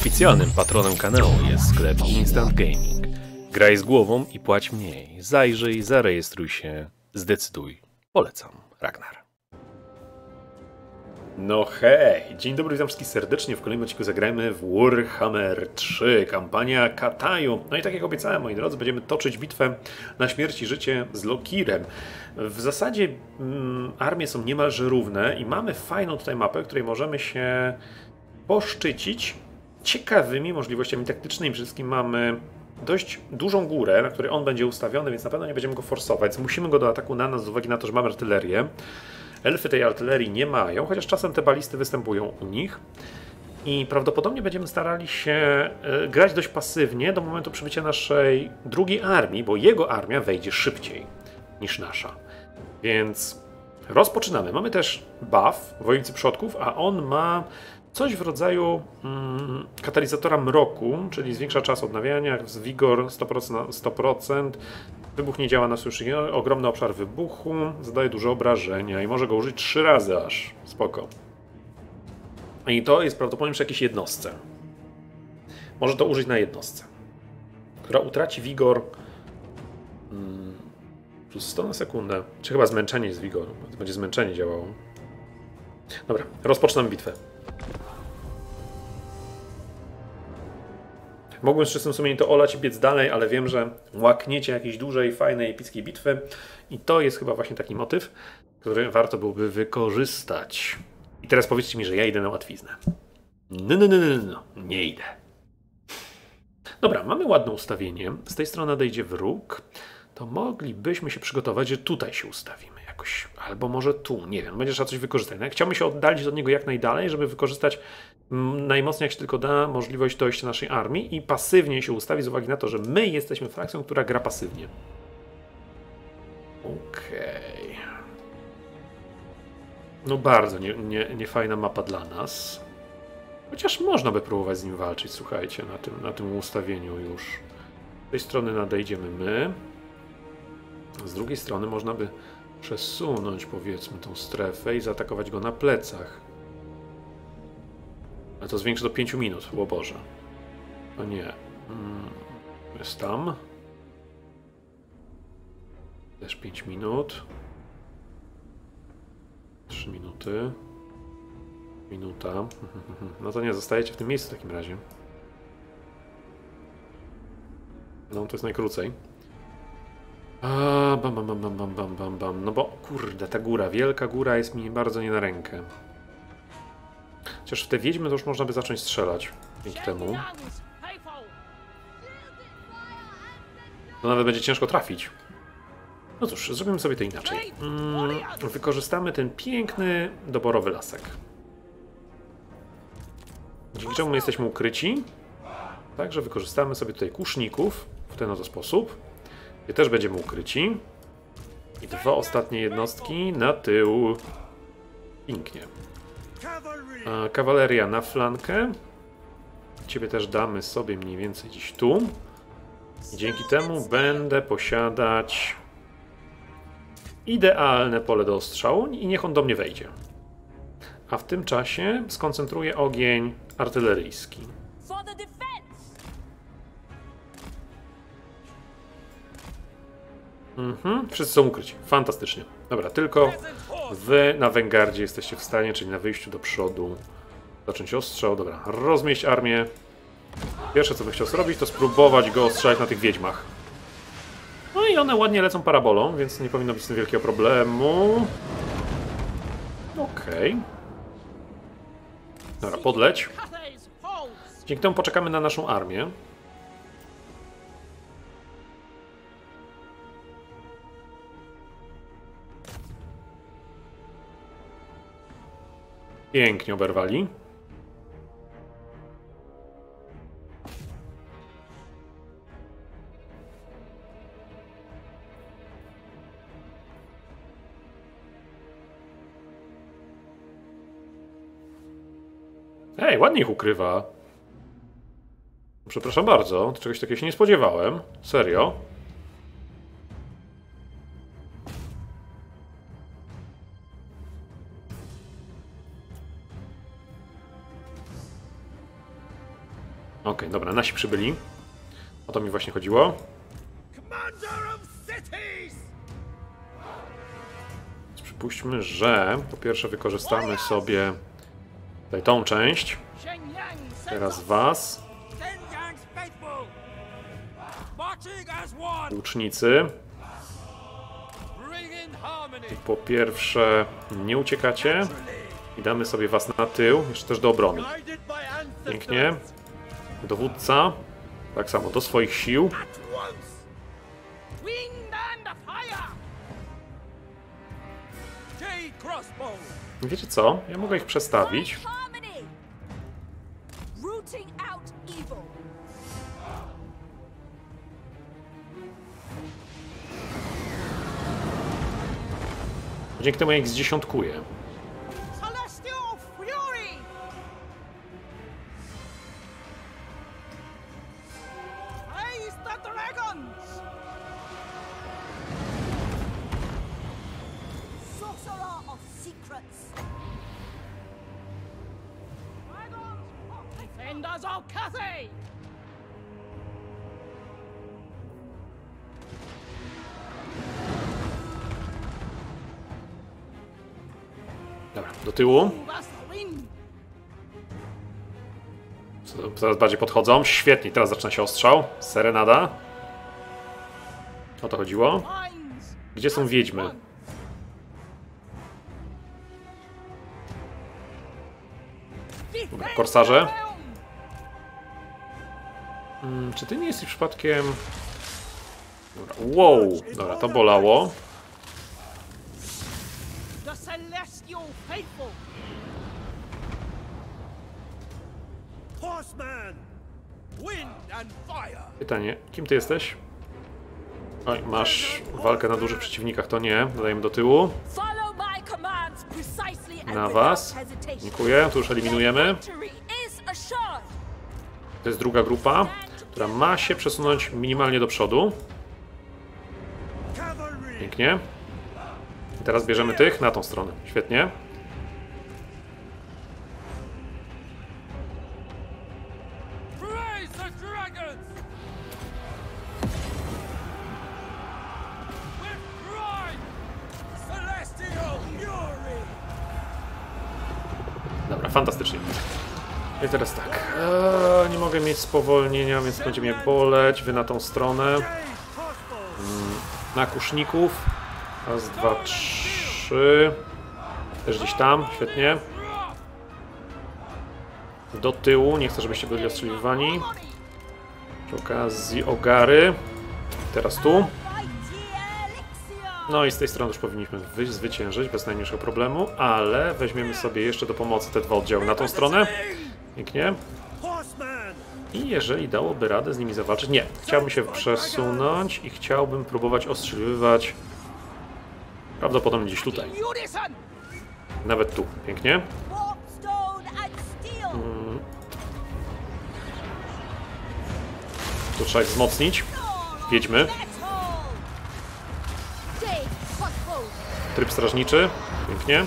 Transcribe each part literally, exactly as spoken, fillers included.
Oficjalnym patronem kanału jest sklep Instant Gaming. Graj z głową i płać mniej. Zajrzyj, zarejestruj się, zdecyduj. Polecam. Ragnar. No hej, dzień dobry, witam wszystkich serdecznie. W kolejnym odcinku zagrajmy w Warhammer trzy, kampania Kataju. No i tak jak obiecałem, moi drodzy, będziemy toczyć bitwę na śmierć i życie z Lokirem. W zasadzie mm, armie są niemalże równe i mamy fajną tutaj mapę, w której możemy się poszczycić ciekawymi możliwościami taktycznymi. Przede wszystkim mamy dość dużą górę, na której on będzie ustawiony, więc na pewno nie będziemy go forsować. Zmusimy go do ataku na nas z uwagi na to, że mamy artylerię. Elfy tej artylerii nie mają, chociaż czasem te balisty występują u nich. I prawdopodobnie będziemy starali się grać dość pasywnie do momentu przybycia naszej drugiej armii, bo jego armia wejdzie szybciej niż nasza. Więc rozpoczynamy. Mamy też buff wojownicy przodków, a on ma coś w rodzaju mm, katalizatora mroku, czyli zwiększa czas odnawiania, z wigor sto procent, sto procent. Wybuch nie działa na sojuszników, ogromny obszar wybuchu, zadaje duże obrażenia i może go użyć trzy razy aż. Spoko. I to jest prawdopodobnie przy jakiejś jednostce. Może to użyć na jednostce, która utraci wigor hmm, plus sto na sekundę. Czy chyba zmęczenie z wigoru? To będzie zmęczenie działało. Dobra, rozpoczynamy bitwę. Mogłem z czystym sumieniem to olać i biec dalej, ale wiem, że łakniecie jakiejś dużej, fajnej, epickiej bitwy i to jest chyba właśnie taki motyw, który warto byłoby wykorzystać. I teraz powiedzcie mi, że ja idę na łatwiznę. No, no, no, no, no, nie idę. Dobra, mamy ładne ustawienie. Z tej strony nadejdzie wróg. To moglibyśmy się przygotować, że tutaj się ustawimy jakoś. Albo może tu, nie wiem, będzie trzeba coś wykorzystać. No, chciałbym się oddalić od niego jak najdalej, żeby wykorzystać najmocniej jak się tylko da możliwość dojścia naszej armii i pasywnie się ustawić z uwagi na to, że my jesteśmy frakcją, która gra pasywnie. Okej. Okay. No bardzo nie, nie, nie fajna mapa dla nas. Chociaż można by próbować z nim walczyć, słuchajcie, na tym, na tym ustawieniu już. Z tej strony nadejdziemy my. Z drugiej strony można by przesunąć, powiedzmy, tą strefę i zaatakować go na plecach. Ale to zwiększy do pięciu minut, o Boże. O nie. Hmm. Jest tam. Też pięć minut. trzy minuty. Minuta. No to nie, zostajecie w tym miejscu w takim razie. No to jest najkrócej. A, bam, bam, bam, bam, bam, bam, bam. No bo kurde, ta góra, wielka góra jest mi bardzo nie na rękę. Chociaż w te wiedźmy to już można by zacząć strzelać dzięki temu. No nawet będzie ciężko trafić. No cóż, zrobimy sobie to inaczej. Hmm, wykorzystamy ten piękny, doborowy lasek. Dzięki czemu my jesteśmy ukryci. Także wykorzystamy sobie tutaj kuszników w ten oto sposób. Gdzie też będziemy ukryci. I dwa ostatnie jednostki na tył. Pięknie. A kawaleria na flankę. Ciebie też damy sobie mniej więcej gdzieś tu. I dzięki temu będę posiadać idealne pole do ostrzału i niech on do mnie wejdzie. A w tym czasie skoncentruję ogień artyleryjski. Mhm, wszyscy są ukryci. Fantastycznie. Dobra, tylko wy na Vanguardzie jesteście w stanie, czyli na wyjściu do przodu, zacząć ostrzał. Dobra, rozmieść armię. Pierwsze, co bym chciał zrobić, to spróbować go ostrzelać na tych wiedźmach. No i one ładnie lecą parabolą, więc nie powinno być z tym wielkiego problemu. Okej. Okay. Dobra, podleć. Dzięki temu poczekamy na naszą armię. Pięknie oberwali. Ej, ładnie ich ukrywa. Przepraszam bardzo, czegoś takiego się nie spodziewałem. Serio. Okej, dobra, nasi przybyli. O to mi właśnie chodziło. Więc przypuśćmy, że po pierwsze wykorzystamy sobie tutaj tą część. Teraz was. Łucznicy. I po pierwsze nie uciekacie. I damy sobie was na tył, jeszcze też do obrony. Pięknie. Dowódca. Tak samo do swoich sił. Wiecie co? Ja mogę ich przestawić. Dzięki temu ja ich zdziesiątkuję. Dobra, do tyłu. Coraz bardziej podchodzą. Świetnie, teraz zaczyna się ostrzał. Serenada. O to chodziło. Gdzie są wiedźmy? Dobra, korsarze. Hmm, czy ty nie jesteś przypadkiem... Dobra, wow, dobra, to bolało. Pytanie, kim ty jesteś? Oj, masz walkę na dużych przeciwnikach, to nie. Dodajemy do tyłu. Na was. Dziękuję, tu już eliminujemy. To jest druga grupa, która ma się przesunąć minimalnie do przodu. Pięknie. I teraz bierzemy tych na tą stronę. Świetnie. Dobra, fantastycznie. I teraz tak. Eee, nie mogę mieć spowolnienia, więc będzie mnie boleć. Wy na tą stronę. Mm, na kuszników. Raz, dwa, trzy. Też gdzieś tam. Świetnie. Do tyłu. Nie chcę, żebyście byli ostrzeliwani. Przy okazji ogary. Teraz tu. No i z tej strony już powinniśmy zwyciężyć bez najmniejszego problemu, ale weźmiemy sobie jeszcze do pomocy te dwa oddziały na tą stronę. Pięknie. I jeżeli dałoby radę z nimi zawalczyć... Nie, chciałbym się przesunąć i chciałbym próbować ostrzeliwać prawdopodobnie gdzieś tutaj. Nawet tu. Pięknie. Hmm. Tu trzeba ich wzmocnić. Wiedźmy. Tryb strażniczy. Pięknie.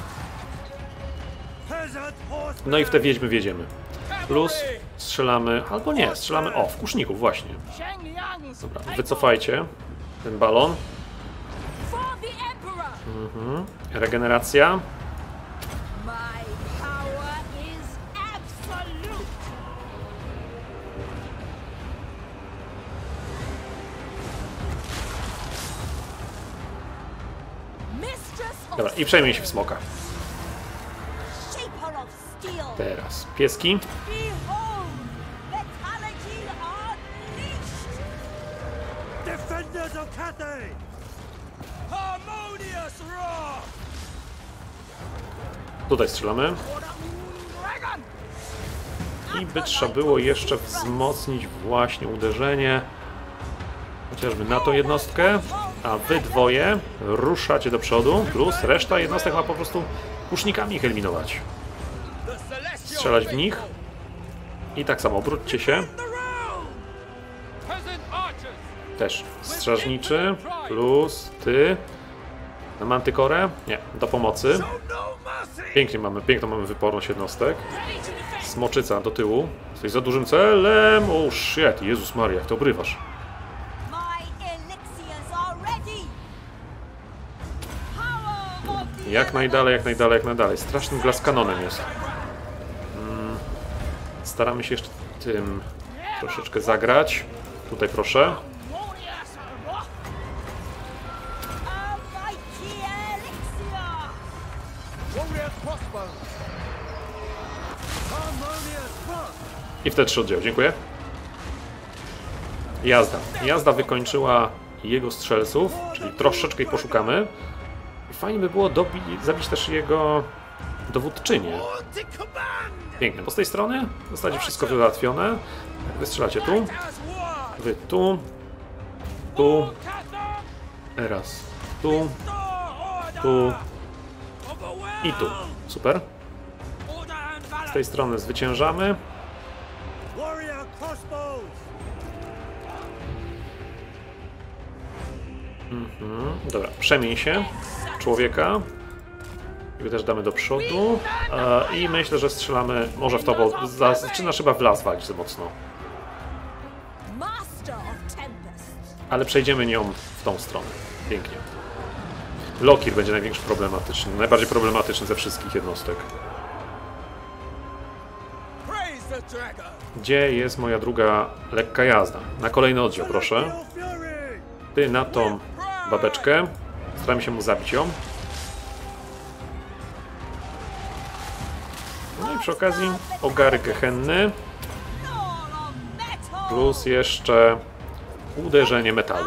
No i w te wiedźmy wiedziemy. Plus strzelamy, albo nie, strzelamy, o, w kuszników właśnie. Dobra, wycofajcie ten balon. Mhm. Regeneracja. Dobra, i przejmij się w smoka. Teraz pieski. Tutaj strzelamy. I by trzeba było jeszcze wzmocnić właśnie uderzenie. Chociażby na tą jednostkę. A wy dwoje ruszacie do przodu. Plus reszta jednostek ma po prostu kusznikami ich eliminować. Strzelać w nich. I tak samo obróćcie się. Też strażniczy. Plus ty. Na mantykorę? Nie, do pomocy. Pięknie mamy, piękną mamy wyporność jednostek. Smoczyca do tyłu. Jesteś za dużym celem. O oh, shit, Jezus Maria, jak to obrywasz. Jak najdalej, jak najdalej, jak najdalej. Strasznym glaskanonem jest. Hmm. Staramy się jeszcze tym troszeczkę zagrać. Tutaj proszę. I wtedy trzy oddziały, dziękuję. Jazda. Jazda wykończyła jego strzelców, czyli troszeczkę ich poszukamy. I fajnie by było dobić, zabić też jego dowódczynię. Pięknie. Bo z tej strony w zasadzie wszystko załatwione. Wy strzelacie tu. Wy tu. Tu. Teraz tu. Tu. I tu. Super. Z tej strony zwyciężamy. Mhm. Dobra, przemień się człowieka. I też damy do przodu. E, I myślę, że strzelamy może w to, bo zaczyna chyba w las walić za mocno. Ale przejdziemy nią w tą stronę. Pięknie. Lokir będzie największy problematyczny. Najbardziej problematyczny ze wszystkich jednostek. Gdzie jest moja druga lekka jazda? Na kolejny oddział, proszę. Ty na tą babeczkę. Staramy się mu zabić ją. No i przy okazji ogary gehenny. Plus jeszcze uderzenie metalu.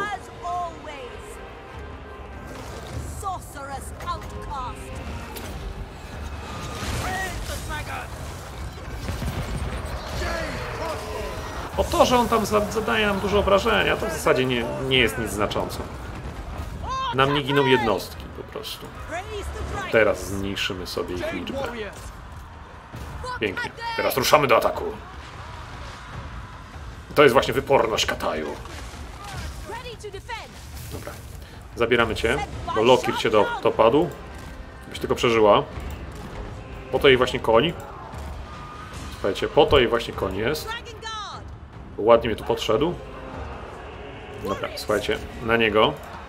O to, że on tam zadaje nam dużo obrażenia, to w zasadzie nie, nie jest nic znaczące. Nam nie giną jednostki po prostu. Teraz zmniejszymy sobie ich liczbę. Pięknie. Teraz ruszamy do ataku. To jest właśnie wyporność Kataju. Dobra. Zabieramy cię, bo Lokir cię do, dopadł. Byś tylko przeżyła. Po to jej właśnie koń. Słuchajcie, po to jej właśnie koń jest. Ładnie mnie tu podszedł. Dobra, słuchajcie, na niego.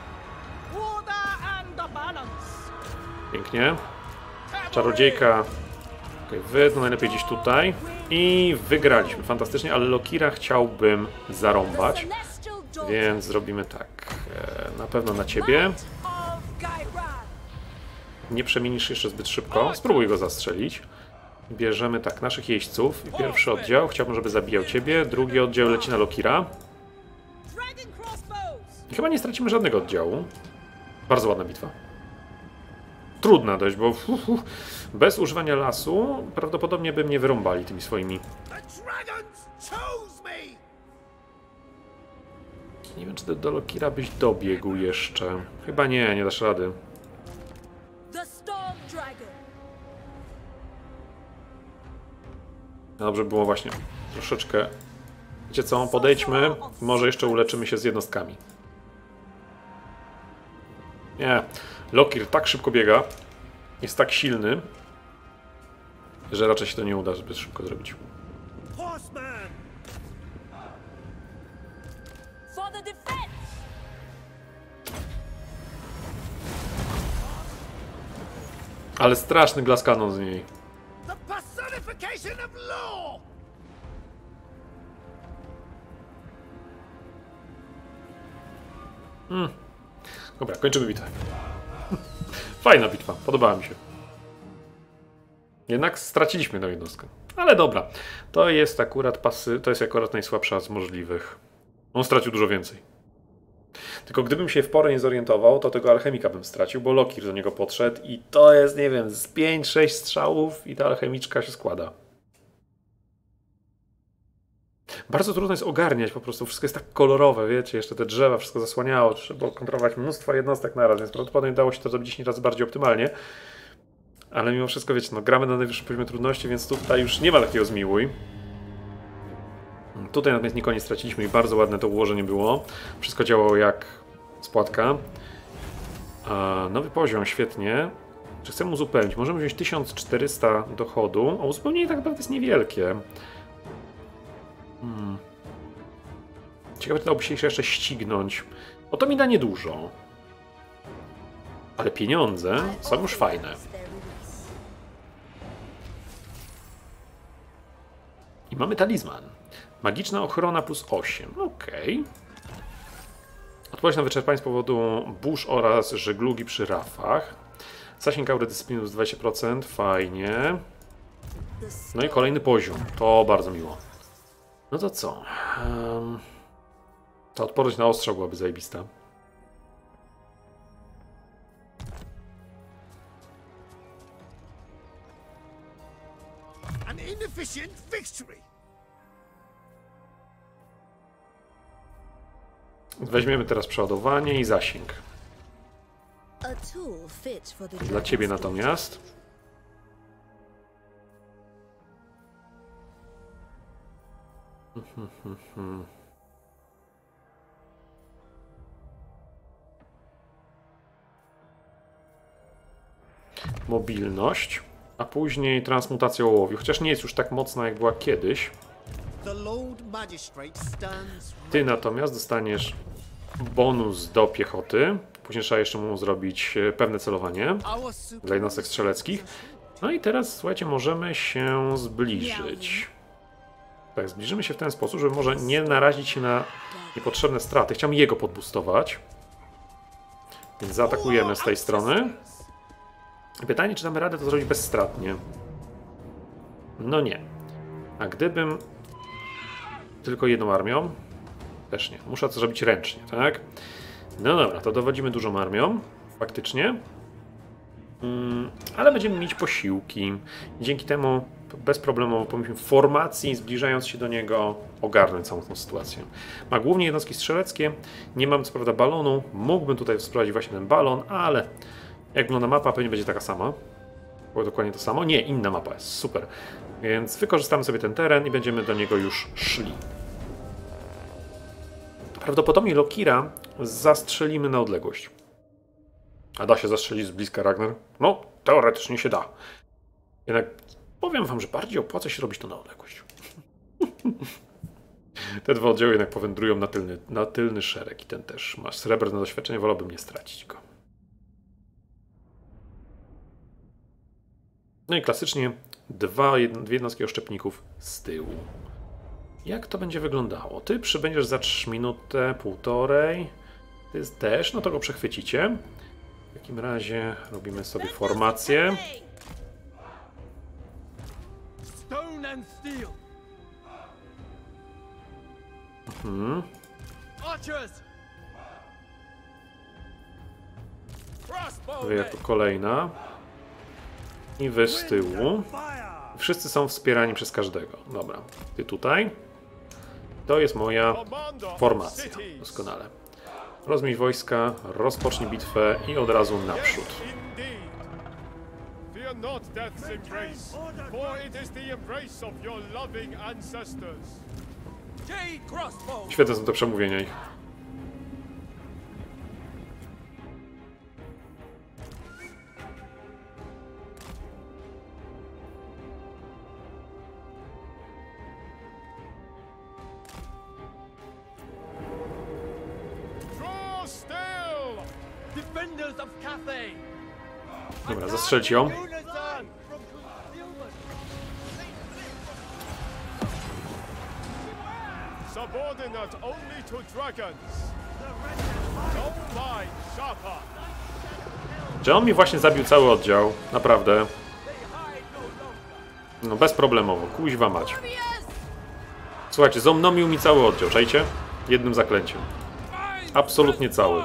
Pięknie. Czarodziejka. Okay, wy to najlepiej gdzieś tutaj. I wygraliśmy. Fantastycznie, ale Lokira chciałbym zarąbać. Więc zrobimy tak. Na pewno na ciebie. Nie przemienisz jeszcze zbyt szybko. Spróbuj go zastrzelić. Bierzemy tak naszych jeźdźców. I pierwszy oddział chciałbym, żeby zabijał ciebie. Drugi oddział leci na Lokira. I chyba nie stracimy żadnego oddziału. Bardzo ładna bitwa. Trudna dość, bo uf, uf, bez używania lasu prawdopodobnie by mnie wyrąbali tymi swoimi. Nie wiem, czy do, do Lokira byś dobiegł jeszcze. Chyba nie, nie dasz rady. Dobrze było właśnie troszeczkę. Wiecie co, podejdźmy. Może jeszcze uleczymy się z jednostkami. Nie. Lokir tak szybko biega. Jest tak silny, że raczej się to nie uda zbyt szybko zrobić. Ale straszny glaskanon z niej. Hmm. Dobra, kończymy bitwę. Fajna bitwa, podobała mi się. Jednak straciliśmy tę jednostkę. Ale dobra, to jest akurat pasy, to jest akurat najsłabsza z możliwych. On stracił dużo więcej. Tylko gdybym się w porę nie zorientował, to tego alchemika bym stracił, bo Lokir do niego podszedł i to jest, nie wiem, z pięć sześć strzałów i ta alchemiczka się składa. Bardzo trudno jest ogarniać, po prostu wszystko jest tak kolorowe, wiecie, jeszcze te drzewa, wszystko zasłaniało, trzeba było kontrolować mnóstwo jednostek naraz, więc prawdopodobnie dało się to zrobić dziesięć razy bardziej optymalnie. Ale mimo wszystko, wiecie, no gramy na najwyższym poziomie trudności, więc tutaj już nie ma takiego zmiłuj. Tutaj natomiast nikogo nie straciliśmy i bardzo ładne to ułożenie było. Wszystko działało jak spłatka. A nowy poziom, świetnie. Czy chcemy uzupełnić? Możemy wziąć tysiąc czterysta dochodu, a uzupełnienie tak naprawdę jest niewielkie. Hmm. Ciekawe, czy dałoby się jeszcze ścignąć. Bo to mi da niedużo. Ale pieniądze są już fajne. I mamy talizman. Magiczna ochrona plus osiem. Okej. Okay. Odpowiedź na wyczerpanie z powodu burz oraz żeglugi przy rafach. Zasięg aury dyscypliny plus dwadzieścia procent. Fajnie. No i kolejny poziom. To bardzo miło. No to co? Um, ta odporność na ostrzał byłaby zajebista. An inefficient victory. Weźmiemy teraz przeładowanie i zasięg. Dla ciebie natomiast. Mobilność, a później transmutacja ołowiu, chociaż nie jest już tak mocna jak była kiedyś. Ty natomiast dostaniesz bonus do piechoty. Później trzeba jeszcze mu zrobić pewne celowanie dla jednostek strzeleckich. No i teraz, słuchajcie, możemy się zbliżyć. Tak, zbliżymy się w ten sposób, żeby może nie narazić się na niepotrzebne straty. Chciałbym jego podbustować. Więc zaatakujemy z tej strony. Pytanie, czy damy radę to zrobić bezstratnie. No nie. A gdybym tylko jedną armią? Też nie. Muszę to zrobić ręcznie, tak? No dobra, to dowodzimy dużą armią. Faktycznie. Mm, ale będziemy mieć posiłki. Dzięki temu bezproblemowo pomimo formacji, zbliżając się do niego, ogarnąć całą tą sytuację. Ma głównie jednostki strzeleckie. Nie mam co prawda balonu. Mógłbym tutaj sprawdzić właśnie ten balon, ale jak wygląda mapa, pewnie będzie taka sama. Bo dokładnie to samo. Nie, inna mapa jest. Super. Więc wykorzystamy sobie ten teren i będziemy do niego już szli. Prawdopodobnie Lokira zastrzelimy na odległość. A da się zastrzelić z bliska, Ragnar? No, teoretycznie się da. Jednak powiem wam, że bardziej opłaca się robić to na odległość. Te dwa oddziały jednak powędrują na tylny, na tylny szereg i ten też. Masz srebrne doświadczenie, wolałbym nie stracić go. No i klasycznie dwa, jed, dwie jednostki oszczepników z tyłu. Jak to będzie wyglądało? Ty przybędziesz za minutę, półtorej. Ty też, no to go przechwycicie. W takim razie robimy sobie formację. Mhm. Wy jako kolejna. I wy z tyłu. Wszyscy są wspierani przez każdego. Dobra, ty tutaj. To jest moja formacja. Doskonale. Rozmieść wojska, rozpocznij bitwę i od razu naprzód. Świetne są te przemówienia ich. Dobra, zastrzelić ją. Czy on mi właśnie zabił cały oddział? Naprawdę. No bezproblemowo, kuźwa mać. Słuchajcie, zomnomił mi cały oddział, czajcie? Jednym zaklęciem. Absolutnie cały.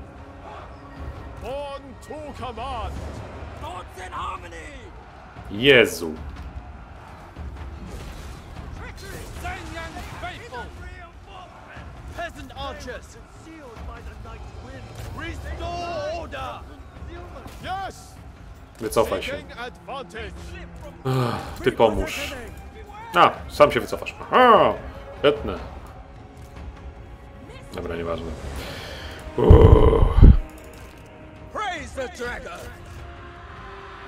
Jezu. Wycofaj się. Ach, ty pomóż. A, sam się wycofasz. Aha, świetne. Dobra, nieważne. Uuu.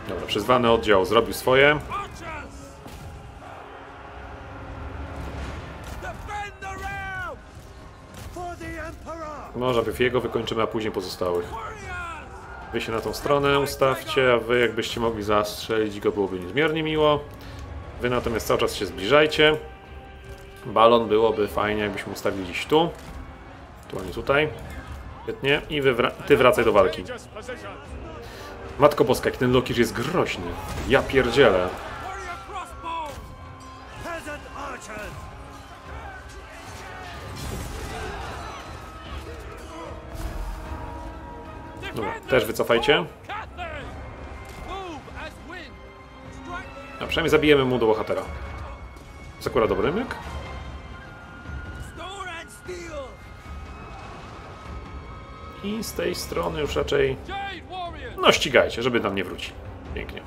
Dobra, przyzwany oddział zrobił swoje. Może Bifiego wykończymy, a później pozostałych. Wy się na tą stronę ustawcie, a wy jakbyście mogli zastrzelić go, byłoby niezmiernie miło. Wy natomiast cały czas się zbliżajcie. Balon byłoby fajnie, jakbyśmy ustawili gdzieś tu. Tu, a nie tutaj. Świetnie. I wy wra ty wracaj do walki. Matko Boska, jak ten Lokir jest groźny. Ja pierdzielę. Dobra, też wycofajcie. A przynajmniej zabijemy mu do bohatera. Jest akurat dobry myk. I z tej strony już raczej... No ścigajcie, żeby nam nie wrócił. Pięknie.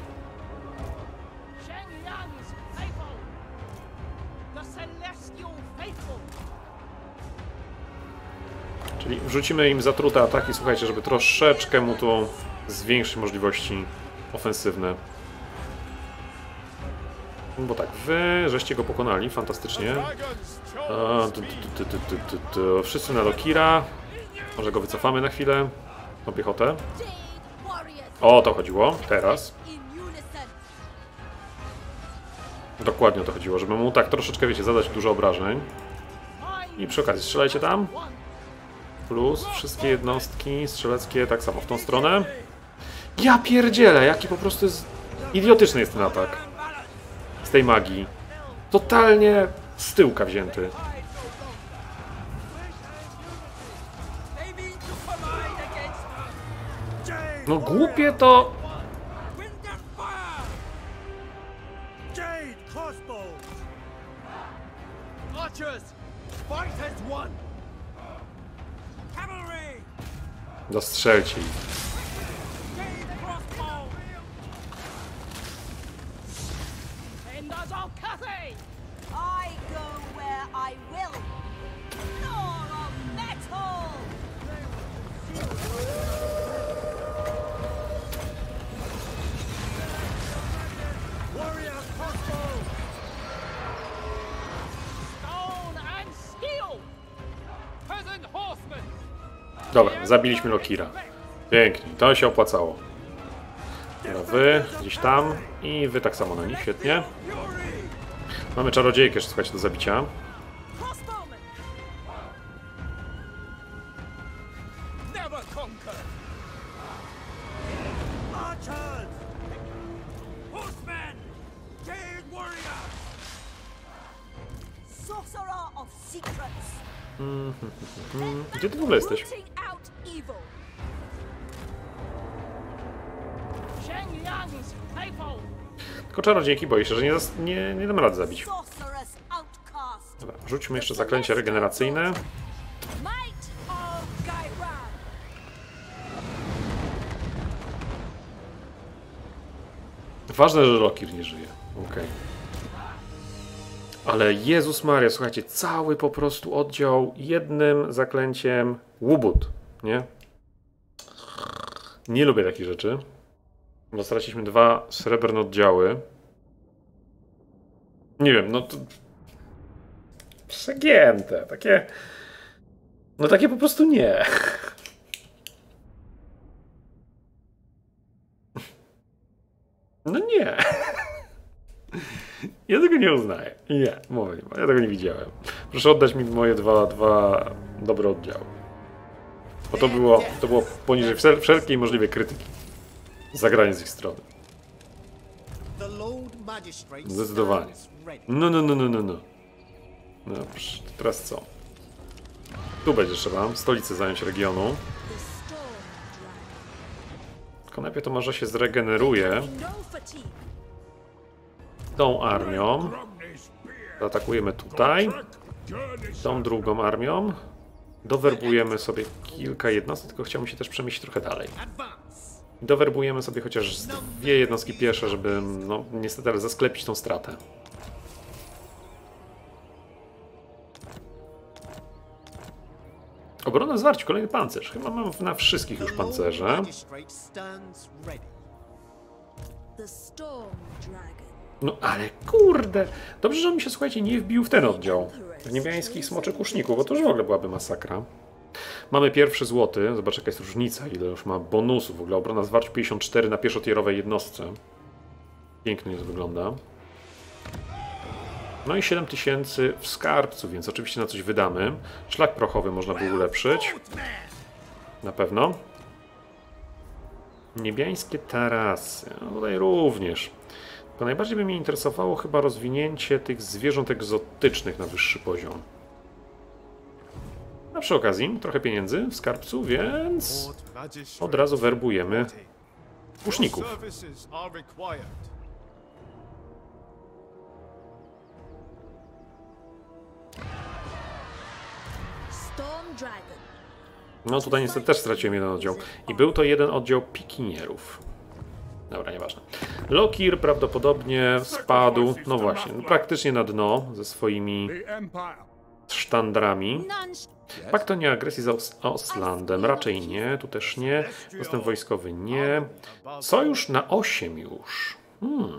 Czyli wrzucimy im zatrute ataki, słuchajcie, żeby troszeczkę mu tu zwiększyć możliwości ofensywne. Bo tak, wy żeście go pokonali, fantastycznie. A, tu, tu, tu, tu, tu, tu. Wszyscy na Lokira. Może go wycofamy na chwilę. Na piechotę. O, to chodziło. Teraz. Dokładnie o to chodziło, żeby mu tak troszeczkę, wiecie, zadać dużo obrażeń. I przy okazji strzelajcie tam. Plus wszystkie jednostki strzeleckie tak samo w tą stronę. Ja pierdzielę, jaki po prostu jest... Idiotyczny jest ten atak. Z tej magii. Totalnie z tyłka wzięty. No głupie to... Dostrzelcie ich. Dobra, zabiliśmy Lokira. Pięknie, to się opłacało. Dobra, wy gdzieś tam i wy tak samo na nich, świetnie. Mamy czarodziejkę, słuchajcie, do zabicia. Mm, hmm, hmm, hmm. Gdzie ty w ogóle jesteś? Tylko czarodziejki boi się, że nie, nie, nie damy rady zabić. Dobra, rzućmy jeszcze zaklęcie regeneracyjne. Ważne, że Lokir nie żyje. Okej. Okay. Ale Jezus Maria, słuchajcie, cały po prostu oddział jednym zaklęciem łubut, nie? Nie lubię takich rzeczy. Bo straciliśmy dwa srebrne oddziały. Nie wiem, no to... Przegięte, takie... No takie po prostu nie. No nie. Ja tego nie uznaję. Nie, mowy nie ma. Ja tego nie widziałem. Proszę oddać mi moje dwa, dwa dobre oddziały. Bo to było, to było poniżej wszelkiej możliwej krytyki. Zagranie z ich strony. Zdecydowanie. No, no, no, no, no, no. Dobrze, teraz co? Tu będzie trzeba stolicę zająć regionu. Tylko najpierw to może się zregeneruje. Tą armią. Zaatakujemy tutaj. Tą drugą armią. Dowerbujemy sobie kilka jednostek, tylko chciałbym się też przemieścić trochę dalej. Dowerbujemy sobie chociaż dwie jednostki piesze, żeby, no niestety, ale zasklepić tą stratę. Obrona zwarć, kolejny pancerz. Chyba mam na wszystkich już pancerze. The Storm Dragon. No ale kurde, dobrze, że on mi się, słuchajcie, nie wbił w ten oddział. W niebiańskich smoczych kuszników, bo to już w ogóle byłaby masakra. Mamy pierwszy złoty, zobacz jaka jest różnica, ile już ma bonusów. W ogóle obrona zwarć pięćdziesiąt cztery na pierwszotierowej jednostce. Pięknie to wygląda. No i siedem tysięcy w skarbcu, więc oczywiście na coś wydamy. Szlak prochowy można by ulepszyć. Na pewno. Niebiańskie tarasy. No tutaj również. Tylko najbardziej by mnie interesowało chyba rozwinięcie tych zwierząt egzotycznych na wyższy poziom. A przy okazji trochę pieniędzy w skarbcu, więc od razu werbujemy łuczników. Storm Dragon. No tutaj niestety też straciłem jeden oddział. I był to jeden oddział pikinierów. Dobra, nieważne. Lokir prawdopodobnie spadł, no właśnie, praktycznie na dno ze swoimi sztandrami. Pakt o nieagresji z Os Ostlandem raczej nie, tu też nie. Dostęp wojskowy nie. Sojusz na osiem już. Hmm.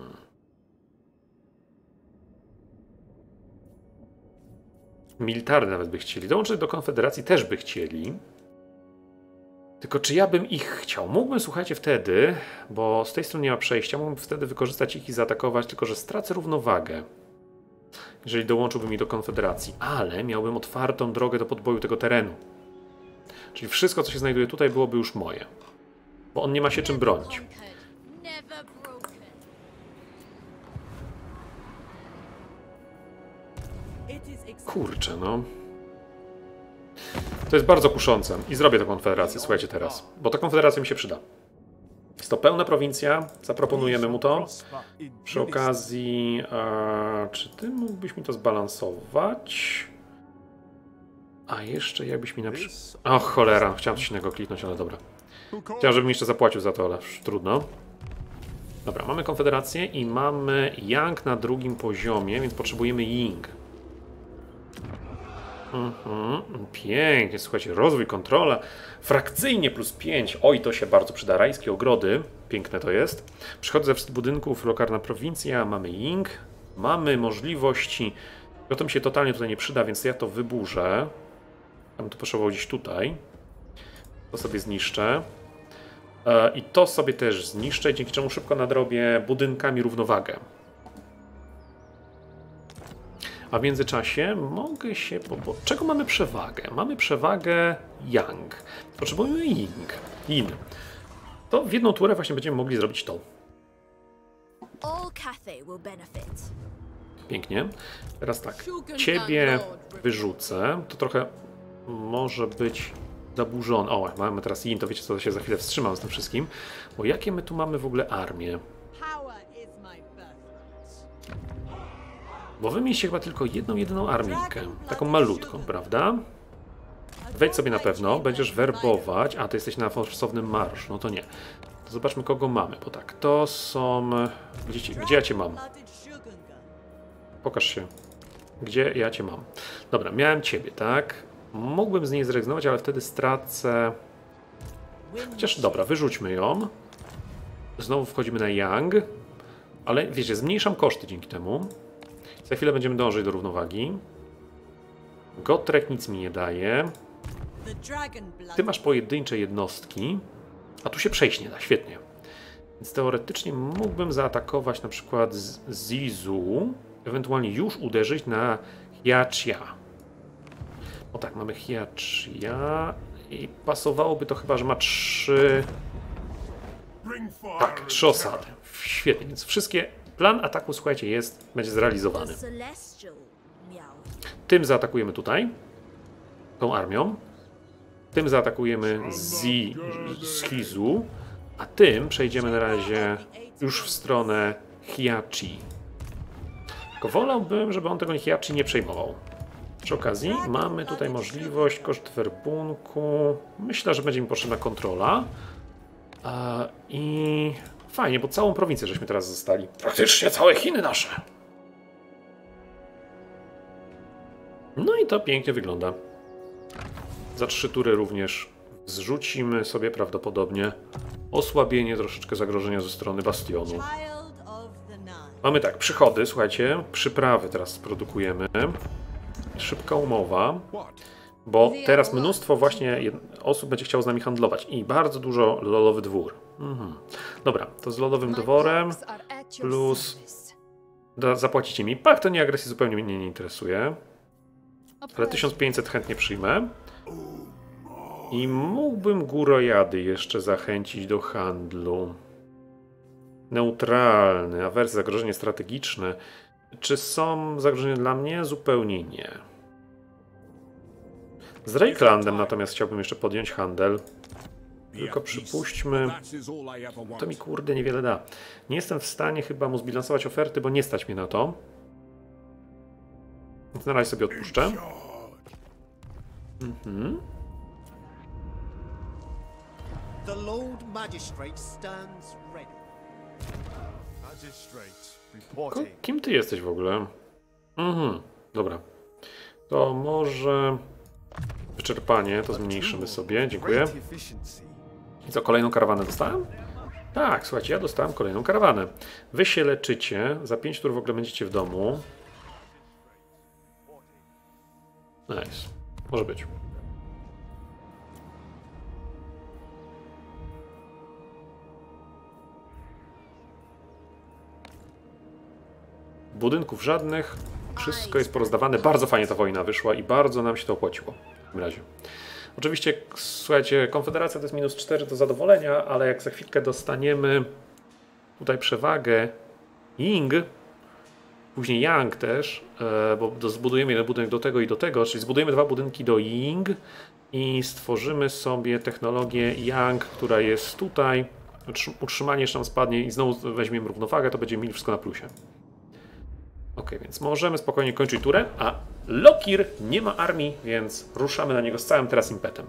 Militarny nawet by chcieli. Dołączyć do Konfederacji też by chcieli. Tylko czy ja bym ich chciał? Mógłbym, słuchajcie, wtedy, bo z tej strony nie ma przejścia, mógłbym wtedy wykorzystać ich i zaatakować, tylko że stracę równowagę, jeżeli dołączyłbym mi do Konfederacji, ale miałbym otwartą drogę do podboju tego terenu. Czyli wszystko, co się znajduje tutaj, byłoby już moje, bo on nie ma się czym bronić. Kurczę, no. To jest bardzo kuszące i zrobię tę konfederację, słuchajcie teraz, bo ta konfederacja mi się przyda. Jest to pełna prowincja, zaproponujemy mu to. Przy okazji, a, czy ty mógłbyś mi to zbalansować? A jeszcze jakbyś mi na przykład... O cholera, chciałem coś innego kliknąć, ale dobra. Chciałem, żebym jeszcze zapłacił za to, ale trudno. Dobra, mamy konfederację i mamy Yang na drugim poziomie, więc potrzebujemy Ying. Mhm, pięknie, słuchajcie, rozwój, kontrola, frakcyjnie plus pięć, oj, to się bardzo przyda, rajskie ogrody, piękne to jest. Przychodzę z budynków, lokalna prowincja, mamy Ying, mamy możliwości, no to mi się totalnie tutaj nie przyda, więc ja to wyburzę. Ja bym to potrzebował gdzieś tutaj, to sobie zniszczę i to sobie też zniszczę, dzięki czemu szybko nadrobię budynkami równowagę. A w międzyczasie mogę się... Bo czego mamy przewagę? Mamy przewagę Yang. Potrzebujemy Ying. Yin. To w jedną turę właśnie będziemy mogli zrobić to. Pięknie. Teraz tak. Ciebie wyrzucę. To trochę może być zaburzone. O, mamy teraz Yin, to wiecie co, to się za chwilę wstrzymam z tym wszystkim. Bo jakie my tu mamy w ogóle armię? Bo wy mieliście chyba tylko jedną, jedyną armijkę. Taką malutką, prawda? Wejdź sobie na pewno, będziesz werbować. A, ty jesteś na forsownym marszu. No to nie. To zobaczmy, kogo mamy. Bo tak, to są... Gdzie, ci... Gdzie ja cię mam? Pokaż się. Gdzie ja cię mam? Dobra, miałem ciebie, tak? Mógłbym z niej zrezygnować, ale wtedy stracę... Chociaż dobra, wyrzućmy ją. Znowu wchodzimy na Yang. Ale wiecie, zmniejszam koszty dzięki temu. Za chwilę będziemy dążyć do równowagi. Gotrek nic mi nie daje. Ty masz pojedyncze jednostki, a tu się przejść nie da, świetnie. Więc teoretycznie mógłbym zaatakować na przykład Zizu, ewentualnie już uderzyć na Hiachia. O tak, mamy Hiachia i pasowałoby to chyba, że ma trzy... Tak, trzy osady. Świetnie, więc wszystkie... Plan ataku, słuchajcie, jest, będzie zrealizowany. Tym zaatakujemy tutaj, tą armią. Tym zaatakujemy Zizu, a tym przejdziemy na razie już w stronę Hiachi. Tylko wolałbym, żeby on tego Hiachi nie przejmował. Przy okazji mamy tutaj możliwość koszt werbunku. Myślę, że będzie mi potrzebna kontrola. I... Fajnie, bo całą prowincję żeśmy teraz zostali. Praktycznie całe Chiny nasze. No i to pięknie wygląda. Za trzy tury również zrzucimy sobie prawdopodobnie osłabienie troszeczkę zagrożenia ze strony bastionu. Mamy tak, przychody, słuchajcie, przyprawy teraz produkujemy. Szybka umowa, bo teraz mnóstwo właśnie osób będzie chciało z nami handlować i bardzo dużo lolowy dwór. Mhm. Dobra, to z lodowym dworem plus da, zapłacicie mi. Pakt to nie agresji zupełnie mnie nie interesuje, ale tysiąc pięćset chętnie przyjmę. I mógłbym górojady jeszcze zachęcić do handlu. Neutralny, awersja, zagrożenie strategiczne. Czy są zagrożenia dla mnie? Zupełnie nie. Z Reiklandem natomiast chciałbym jeszcze podjąć handel. Tylko przypuśćmy... To mi kurde niewiele da. Nie jestem w stanie chyba mu zbilansować oferty, bo nie stać mnie na to. Więc na razie sobie odpuszczę. Mhm. The Lord Magistrate stands ready. Ko kim ty jesteś w ogóle? Mhm, dobra. To może wyczerpanie, to zmniejszymy sobie, dziękuję. I co, kolejną karawanę dostałem? Tak, słuchajcie, ja dostałem kolejną karawanę. Wy się leczycie, za pięć tur w ogóle będziecie w domu. Nice, może być. Budynków żadnych, wszystko jest porozdawane. Bardzo fajnie ta wojna wyszła i bardzo nam się to opłaciło w takim razie. Oczywiście, słuchajcie, Konfederacja to jest minus cztery do zadowolenia, ale jak za chwilkę dostaniemy tutaj przewagę Ying, później Yang też, bo zbudujemy jeden budynek do tego i do tego, czyli zbudujemy dwa budynki do Ying i stworzymy sobie technologię Yang, która jest tutaj. Utrzymanie jeszcze nam spadnie i znowu weźmiemy równowagę, to będziemy mieli wszystko na plusie. Ok, więc możemy spokojnie kończyć turę, a Lokir nie ma armii, więc ruszamy na niego z całym teraz impetem.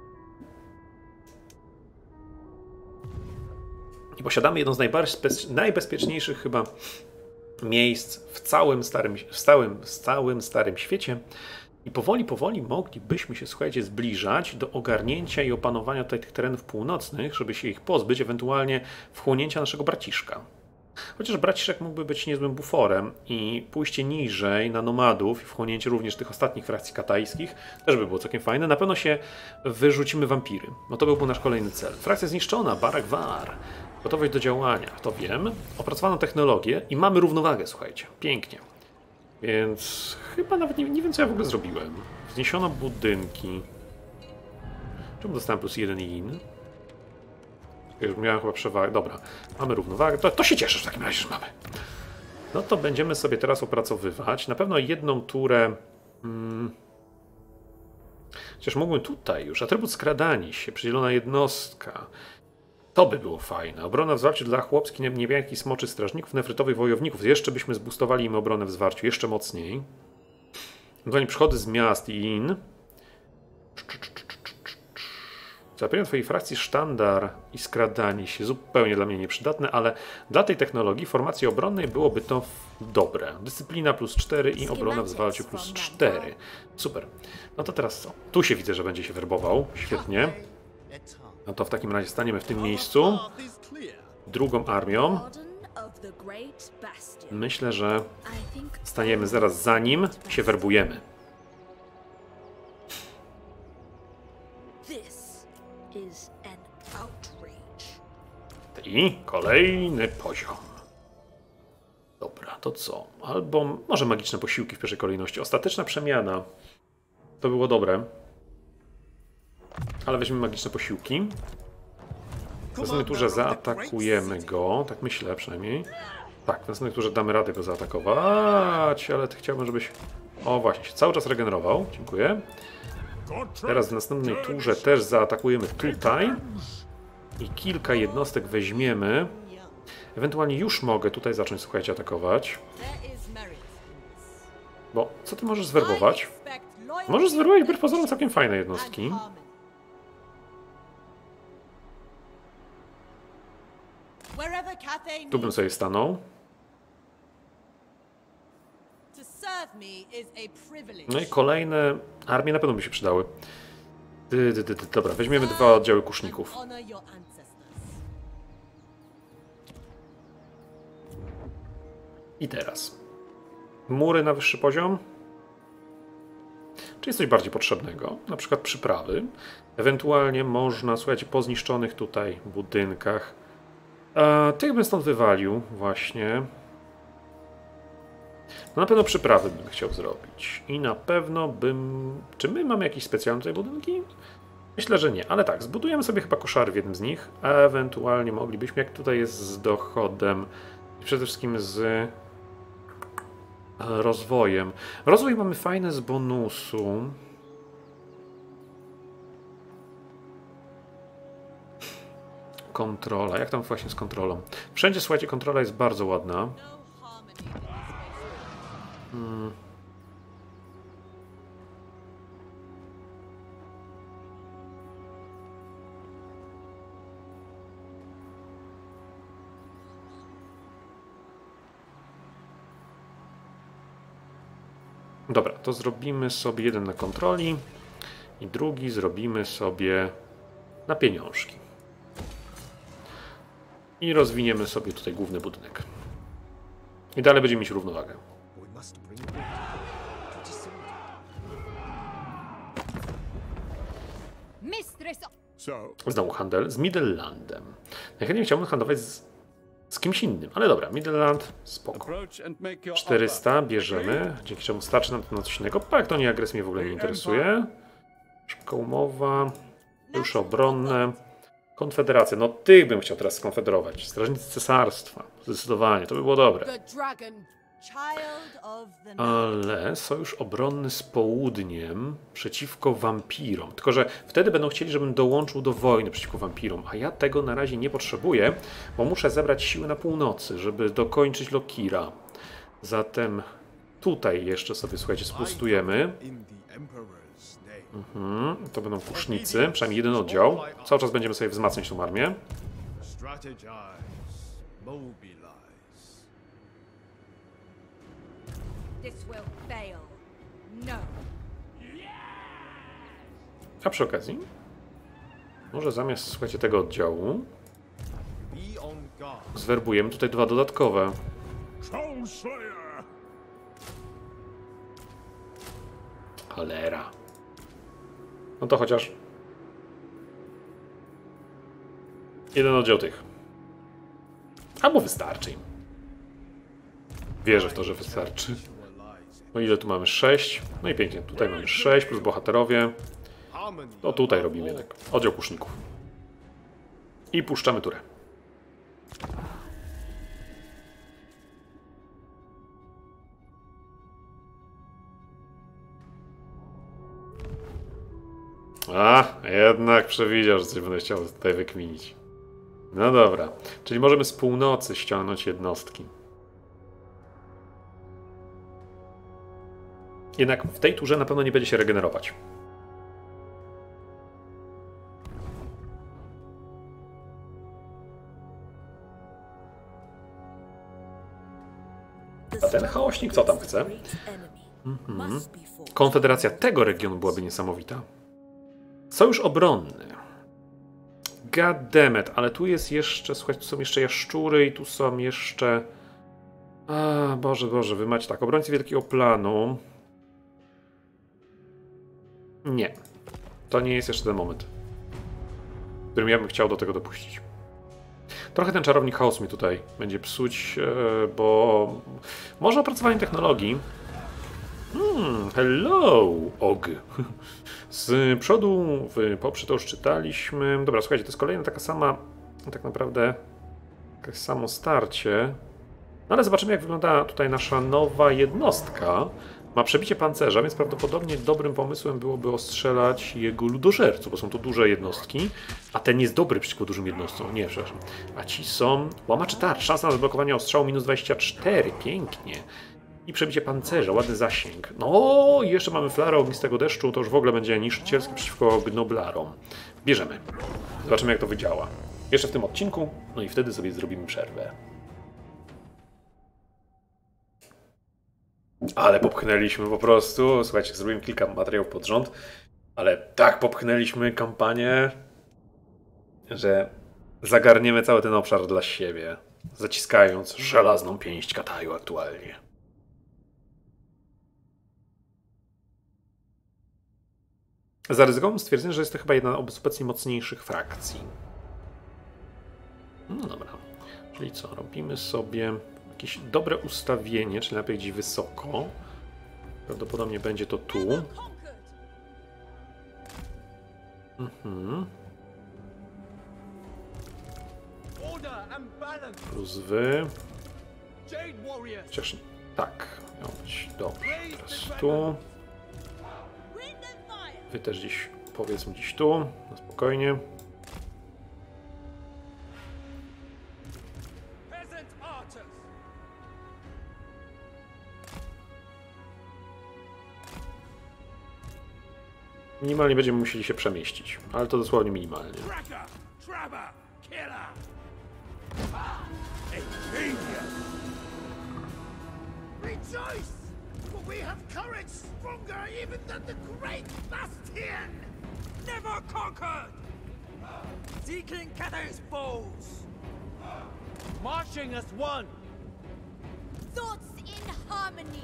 I posiadamy jedno z najbezpieczniejszych chyba miejsc w całym starym, w całym, w całym starym świecie. I powoli, powoli moglibyśmy się, słuchajcie, zbliżać do ogarnięcia i opanowania tutaj tych terenów północnych, żeby się ich pozbyć, ewentualnie wchłonięcia naszego braciszka. Chociaż braciszek mógłby być niezłym buforem i pójście niżej na nomadów i wchłonięcie również tych ostatnich frakcji katajskich też by było całkiem fajne. Na pewno się wyrzucimy wampiry, no to byłby nasz kolejny cel. Frakcja zniszczona, Barak War. Gotowość do działania, to wiem. Opracowano technologię i mamy równowagę, słuchajcie. Pięknie. Więc chyba nawet nie, nie wiem, co ja w ogóle zrobiłem. Wzniesiono budynki. Czemu dostałem plus jeden in? Już miałem chyba przewagę. Dobra, mamy równowagę. To, to się cieszę w takim razie, że mamy. No to będziemy sobie teraz opracowywać. Na pewno jedną turę... Hmm, chociaż mógłbym tutaj już. Atrybut skradani się, przydzielona jednostka. To by było fajne. Obrona w zwarciu dla chłopskich, niebiańskich smoczy strażników, nefrytowych wojowników. Jeszcze byśmy zboostowali im obronę w zwarciu. Jeszcze mocniej. Ewentualnie przychody z miast i in. Zapewnienie twojej frakcji sztandar i skradanie się zupełnie dla mnie nieprzydatne, ale dla tej technologii formacji obronnej byłoby to dobre. Dyscyplina plus cztery i obrona w zwarciu plus cztery. Super. No to teraz co? Tu się widzę, że będzie się werbował. Świetnie. No to w takim razie staniemy w tym miejscu. Drugą armią. Myślę, że staniemy zaraz za nim. Się werbujemy. I kolejny poziom. Dobra, to co? Albo może magiczne posiłki w pierwszej kolejności. Ostateczna przemiana. To było dobre. Ale weźmiemy magiczne posiłki. W następnej turze zaatakujemy go. Tak myślę przynajmniej. Tak, w następnej turze damy radę go zaatakować, ale chciałbym, żebyś... O, właśnie, się cały czas regenerował. Dziękuję. Teraz w następnej turze też zaatakujemy tutaj. I kilka jednostek weźmiemy. Ewentualnie już mogę tutaj zacząć, słuchajcie, atakować. Bo co ty możesz zwerbować? Możesz zwerbować wbrew pozorom całkiem fajne jednostki. Tu bym sobie stanął. No i kolejne armie na pewno by się przydały. Dy, dy, dy, dy. Dobra, weźmiemy dwa oddziały kuszników. I teraz. Mury na wyższy poziom. Czy jest coś bardziej potrzebnego? Na przykład przyprawy. Ewentualnie można, słuchajcie, po zniszczonych tutaj budynkach. E, tych bym stąd wywalił właśnie. No na pewno przyprawy bym chciał zrobić. I na pewno bym... Czy my mamy jakieś specjalne tutaj budynki? Myślę, że nie. Ale tak, zbudujemy sobie chyba koszary w jednym z nich. A ewentualnie moglibyśmy, jak tutaj jest z dochodem. I przede wszystkim z rozwojem. Rozwój mamy fajny z bonusu. Kontrola. Jak tam właśnie z kontrolą? Wszędzie, słuchajcie, kontrola jest bardzo ładna. Hmm. Dobra, to zrobimy sobie jeden na kontroli i drugi zrobimy sobie na pieniążki. I rozwiniemy sobie tutaj główny budynek. I dalej będziemy mieć równowagę. Znowu handel z Midlandem. Najchętniej chciałbym handlować z, z kimś innym, ale dobra, Midland, spoko. czterysta bierzemy, dzięki czemu starczy nam to na coś innego. Tak, to nie agres mnie w ogóle nie interesuje. Szybka umowa, już obronne. Konfederacja, no tych bym chciał teraz skonfederować. Strażnicy cesarstwa, zdecydowanie, to by było dobre. Ale sojusz obronny z południem przeciwko wampirom. Tylko że wtedy będą chcieli, żebym dołączył do wojny przeciwko wampirom. A ja tego na razie nie potrzebuję, bo muszę zebrać siły na północy, żeby dokończyć Lokira. Zatem tutaj jeszcze sobie, słuchajcie, spustujemy. Mhm, to będą kusznicy, przynajmniej jeden oddział. Cały czas będziemy sobie wzmacniać tą armię. A przy okazji, może zamiast, słuchajcie, tego oddziału zwerbujemy tutaj dwa dodatkowe. Cholera. No to chociaż jeden oddział tych. Albo wystarczy im. Wierzę w to, że wystarczy. No ile tu mamy? sześć. No i pięknie. Tutaj mamy sześć plus bohaterowie. No tutaj robimy jednak oddział kuszników. I puszczamy turę. A, jednak przewidział, że coś będę chciał tutaj wykminić. No dobra. Czyli możemy z północy ściągnąć jednostki. Jednak w tej turze na pewno nie będzie się regenerować. A ten chaośnik co tam chce? Mhm. Konfederacja tego regionu byłaby niesamowita. Sojusz obronny. Goddammit, ale tu jest jeszcze, słuchajcie, tu są jeszcze jaszczury i tu są jeszcze... A, Boże, Boże, wy macie tak, obrońcy Wielkiego Planu. Nie. To nie jest jeszcze ten moment, w którym ja bym chciał do tego dopuścić. Trochę ten czarownik chaos mi tutaj będzie psuć, bo może opracowanie technologii. Hmm, hello, Og. Z przodu w poprzez to już czytaliśmy. Dobra, słuchajcie, to jest kolejna taka sama, tak naprawdę, takie samo starcie. No ale zobaczymy, jak wygląda tutaj nasza nowa jednostka. Ma przebicie pancerza, więc prawdopodobnie dobrym pomysłem byłoby ostrzelać jego ludożerców, bo są to duże jednostki, a ten jest dobry przeciwko dużym jednostkom. Nie, przepraszam. A ci są łamacze tarcz, szansa na zablokowanie ostrzału minus dwadzieścia cztery, pięknie. I przebicie pancerza, ładny zasięg. No i jeszcze mamy flarę ognistego deszczu, to już w ogóle będzie niszczycielski przeciwko gnoblarom. Bierzemy. Zobaczymy, jak to wydziała. Jeszcze w tym odcinku, no i wtedy sobie zrobimy przerwę. Ale popchnęliśmy po prostu. Słuchajcie, zrobiłem kilka materiałów pod rząd, ale tak popchnęliśmy kampanię, że zagarniemy cały ten obszar dla siebie. zaciskając żelazną pięść Kataju aktualnie. Zaryzykowałem stwierdzenie, że jest to chyba jedna z obecnie mocniejszych frakcji. No dobra. Czyli co? Robimy sobie jakieś dobre ustawienie, czyli najpierw gdzieś wysoko. Prawdopodobnie będzie to tu. Mhm. Plus wy. Chociaż tak, miało być dobrze. Teraz tu. Wy też gdzieś, powiedzmy gdzieś tu, na spokojnie. Minimalnie będziemy musieli się przemieścić, ale to dosłownie minimalnie. Rejoice! For we have courage stronger even than the great Bastian! Never conquered! Seeking Katay's foes! Marching as one! Thoughts in harmony.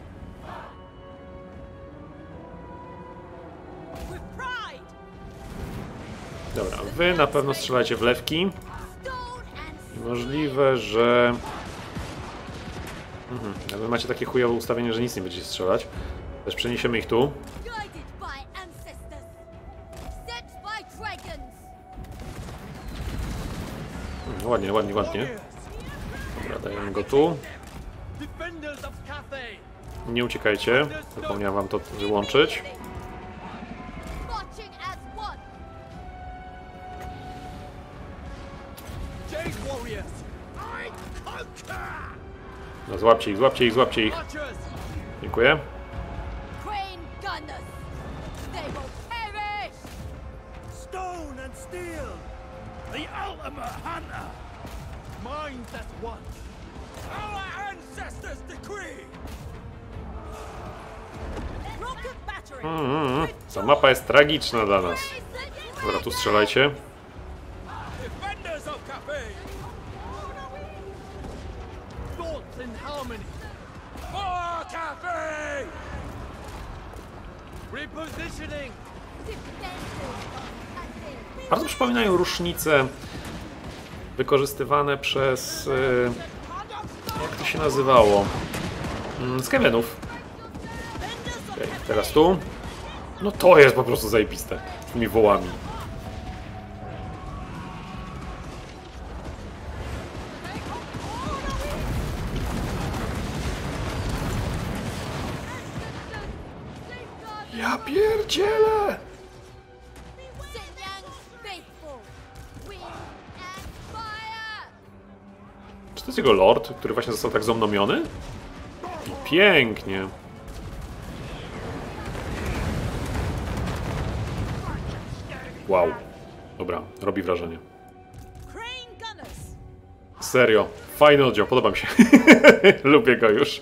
With pride! Dobra, wy na pewno strzelacie w lewki. Stone and Możliwe, że... Mhm. A wy macie takie chujowe ustawienie, że nic nie będziecie strzelać. Też przeniesiemy ich tu. guided by ancestors. Set by dragons. Mhm, ładnie, ładnie, ładnie. Dobra, dajemy go tu. Defenders of Cathay! Nie uciekajcie. Zapomniałem wam to wyłączyć. Marching as one. Jade warriors! I conquer! No, złapcie ich, złapcie ich, złapcie ich. Archers! Dziękuję. Crane gunners. They will perish. Stone and steel! The ultimate hunter! Minds as one! Our ancestors decree! Rocket battery! Mm, ta mapa jest tragiczna dla nas. Dobra, tu strzelajcie. Defenders of Cathay! Thoughts in harmony! For Cathay! Repositioning! Bardzo przypominają rusznice wykorzystywane przez... Yy, jak to się nazywało? Yy, Skavenów. Okay, teraz tu. No to jest po prostu zajebiste. Z tymi wołami. Ja pierdzielę! Czy to jest jego lord, który właśnie został tak zomnomiony? I pięknie. Wow. Dobra, robi wrażenie. Serio, fajny oddział, podoba mi się. Lubię go już.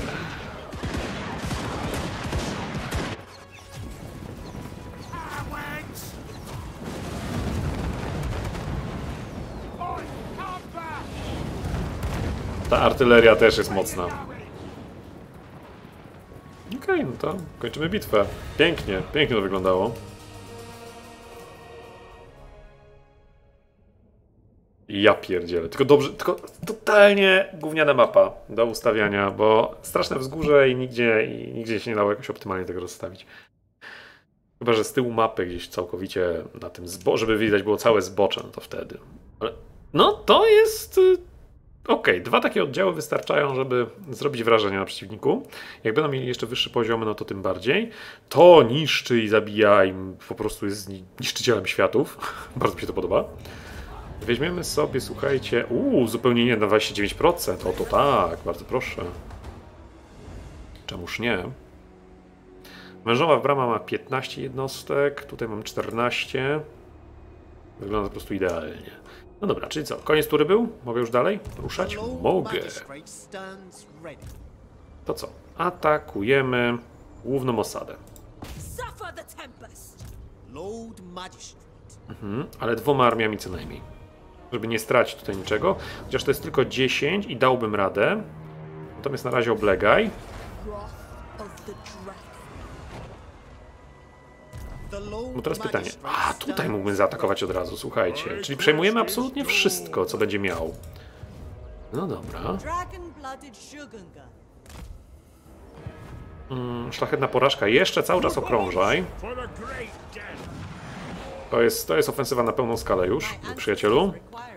Ta artyleria też jest mocna. Okej, okay, no to kończymy bitwę. Pięknie, pięknie to wyglądało. Ja pierdzielę. Tylko dobrze, tylko totalnie gówniana mapa do ustawiania, bo straszne wzgórze i nigdzie, i nigdzie się nie dało jakoś optymalnie tego rozstawić. Chyba że z tyłu mapy gdzieś całkowicie na tym zbo, żeby widać było całe zbocze, no to wtedy. Ale no to jest... Okej, okay, dwa takie oddziały wystarczają, żeby zrobić wrażenie na przeciwniku. Jak będą mieli jeszcze wyższe poziomy, no to tym bardziej. To niszczy i zabija i po prostu jest niszczycielem światów. Bardzo mi się to podoba. Weźmiemy sobie, słuchajcie, uuu, zupełnienie na dwadzieścia dziewięć procent. O to tak, bardzo proszę. Czemuż nie? Mężowa brama ma piętnaście jednostek, tutaj mam czternaście. Wygląda po prostu idealnie. No dobra, czyli co? Koniec tury był? Mogę już dalej ruszać? Mogę. To co? Atakujemy główną osadę. Lord Magistrate. Mhm, ale dwoma armiami co najmniej. żeby nie stracić tutaj niczego. Chociaż to jest tylko dziesięć i dałbym radę. Natomiast na razie oblegaj. No teraz pytanie. A, tutaj mógłbym zaatakować od razu, słuchajcie. Czyli przejmujemy absolutnie wszystko, co będzie miał. No dobra. Mm, szlachetna porażka. Jeszcze cały czas okrążaj. To jest, to jest ofensywa na pełną skalę już, przyjacielu.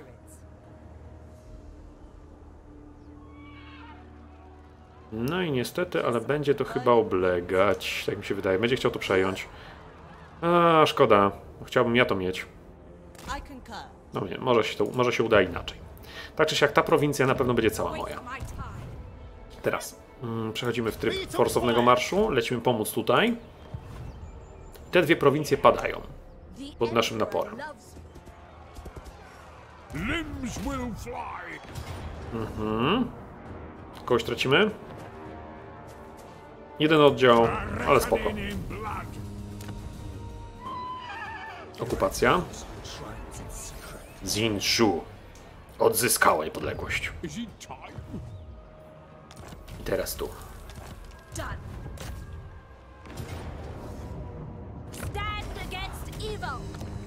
No i niestety, ale będzie to chyba oblegać. Tak mi się wydaje. Będzie chciał to przejąć. A, szkoda. Chciałbym ja to mieć. No nie, może się, to, może się uda inaczej. Tak czy siak, ta prowincja na pewno będzie cała moja. Teraz mm, przechodzimy w tryb forsownego marszu. Lecimy pomóc tutaj. Te dwie prowincje padają pod naszym naporem. Mhm. Kogoś tracimy? Jeden oddział, ale spoko. Okupacja. Zinshu odzyskała niepodległość. I teraz tu. Stand against evil.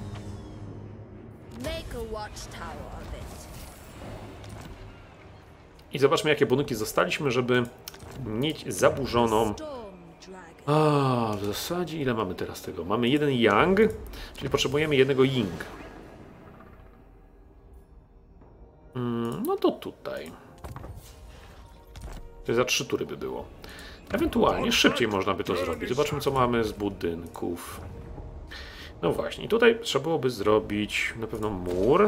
Make a watchtower of it. I zobaczmy, jakie budynki zostaliśmy, żeby mieć zaburzoną. A, w zasadzie ile mamy teraz tego? Mamy jeden yang, czyli potrzebujemy jednego ying. Mm, no to tutaj. To za trzy tury by było. Ewentualnie szybciej można by to zrobić. Zobaczmy, co mamy z budynków. No właśnie, i tutaj trzeba byłoby zrobić na pewno mur.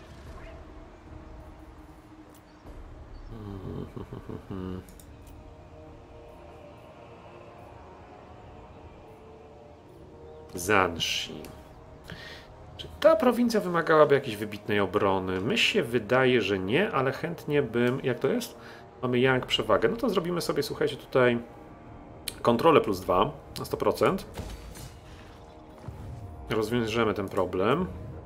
Zanshi. Czy ta prowincja wymagałaby jakiejś wybitnej obrony? Mi się wydaje, że nie, ale chętnie bym... Jak to jest? Mamy yang przewagę. No to zrobimy sobie, słuchajcie, tutaj kontrolę plus dwa na sto procent. Rozwiążemy ten problem.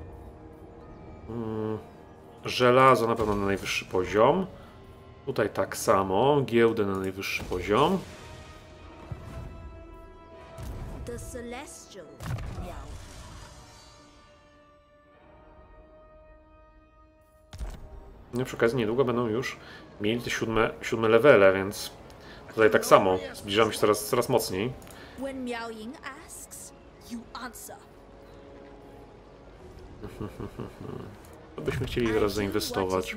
Żelazo na pewno na najwyższy poziom. Tutaj tak samo. Giełdę na najwyższy poziom. The Celestial Meow. No przy okazji niedługo będą już mieli te siódme, siódme levele, więc tutaj tak samo. Zbliżamy się coraz, coraz mocniej. When Miao Ying asks, you answer. To byśmy chcieli teraz zainwestować.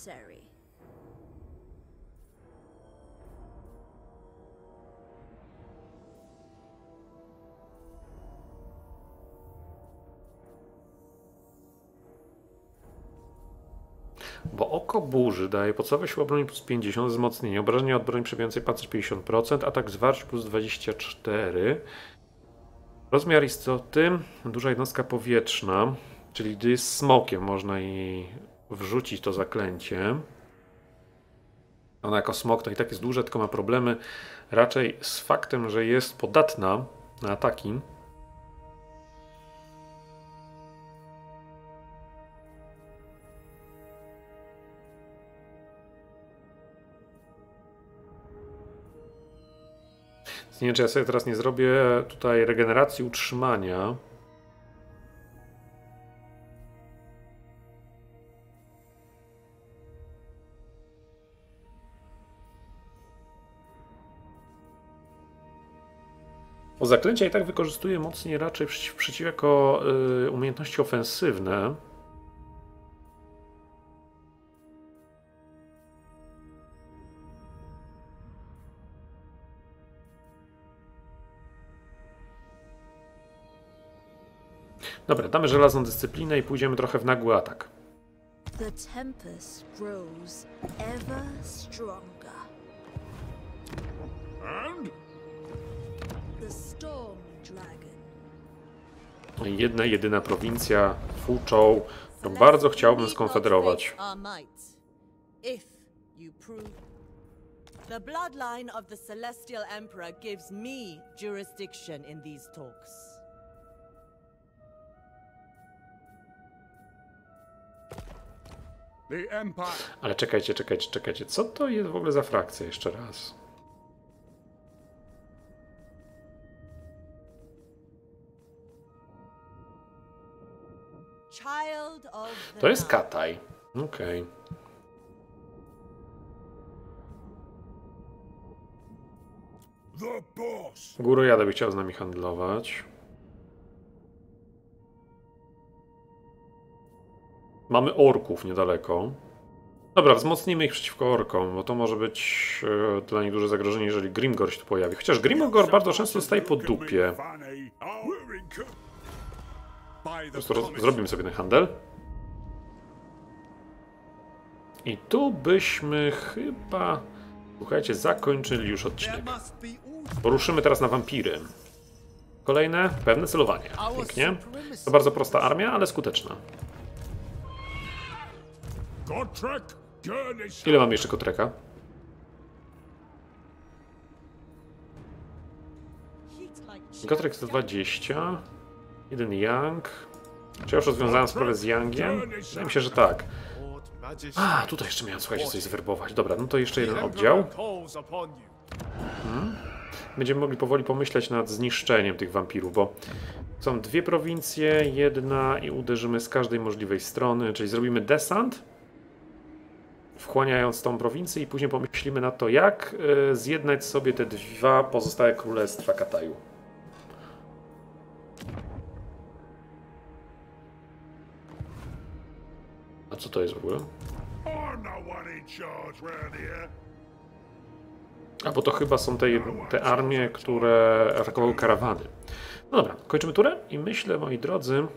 Bo oko burzy daje podstawowe siły obrony plus pięćdziesiąt, wzmocnienie, obrażenia od broni przebijającej pancerz pięćdziesiąt procent, atak zwarć plus dwadzieścia cztery. Rozmiar istoty, duża jednostka powietrzna, czyli gdy jest smokiem, można jej wrzucić to zaklęcie. Ona jako smok to i tak jest duże, tylko ma problemy raczej z faktem, że jest podatna na ataki. Nie wiem, czy ja sobie teraz nie zrobię tutaj regeneracji utrzymania. Bo zaklęcia i tak wykorzystuję mocniej raczej przeciw, przeciw jako y, umiejętności ofensywne. Dobra, damy żelazną dyscyplinę i pójdziemy trochę w nagły atak. The tempest grows ever stronger. And? The Storm Dragon. Jedna, jedyna prowincja, Fuchou, którą bardzo chciałbym skonfederować. The bloodline of the Celestial Emperor gives me jurisdiction in these talks. The Empire. Ale czekajcie, czekajcie, czekajcie. Co to jest w ogóle za frakcja jeszcze raz? Child of the To jest night. Kataj. Okej. The boss. Górojadę by chciał z nami handlować. Mamy orków niedaleko. Dobra, wzmocnimy ich przeciwko orkom, bo to może być e, dla nich duże zagrożenie, jeżeli Grimgor się tu pojawi. Chociaż Grimgor bardzo często dostaje po dupie. Po prostu roz- zrobimy sobie ten handel. I tu byśmy chyba, słuchajcie, zakończyli już odcinek. Poruszymy teraz na wampiry. Kolejne, pewne celowanie. Pięknie. To bardzo prosta armia, ale skuteczna. Ile mamy jeszcze Kotreka? Kotrek to dwadzieścia. Jeden Yang. Czy ja już rozwiązałem sprawę z Yangiem? Wydaje mi się, że tak. A, tutaj jeszcze miałem, słuchajcie, coś zwerbować. Dobra, no to jeszcze jeden oddział. Hmm. Będziemy mogli powoli pomyśleć nad zniszczeniem tych wampirów, bo są dwie prowincje, jedna i uderzymy z każdej możliwej strony, czyli zrobimy desant, wchłaniając tą prowincję i później pomyślimy na to, jak y, zjednać sobie te dwa pozostałe królestwa Kataju. A co to jest w ogóle? A bo to chyba są te, te armie, które atakowały karawany. No dobra, kończymy turę i myślę, moi drodzy...